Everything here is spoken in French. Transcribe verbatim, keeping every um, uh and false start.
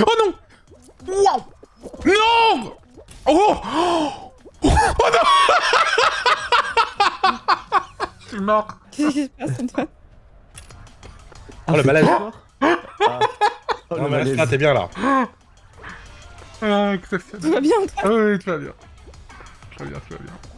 Oh non! Waouh! Non! Oh! Oh non! Je suis mort. Qu'est-ce qui se passe, Antoine? Oh le malaise. Ah. Oh, Non le mais malaise. là, t'es bien là. Ah, exceptionnel. Tout va bien, Antoine? Ah oui, tout va bien. Tout va bien, tout va bien.